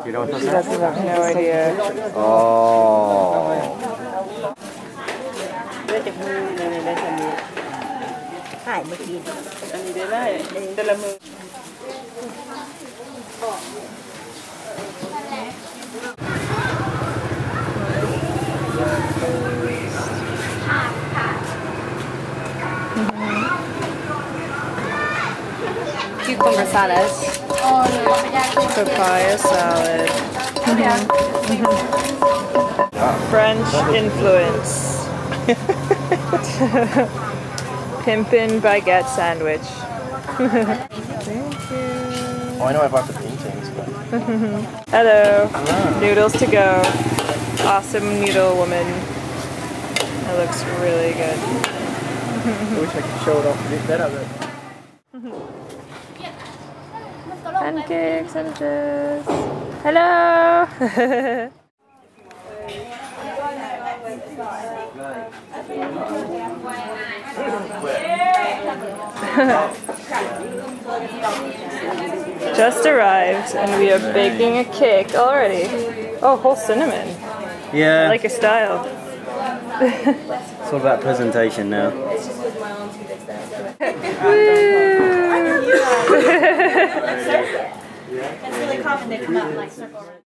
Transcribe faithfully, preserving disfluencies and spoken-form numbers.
You know what She doesn't have no idea. Oh. Cucumber salad. Papaya salad. French influence. Pimpin' baguette sandwich. Thank you. Oh, I know I bought the paintings, but... Hello. Hello. Noodles to go. Awesome noodle woman. That looks really good. I wish I could show it off a bit better, but... Pancakes, sandwiches. Hello. Just arrived and we are baking a cake already. Oh, whole cinnamon. Yeah. I like your style. It's all about presentation now. That's really common. They come out and like circle around.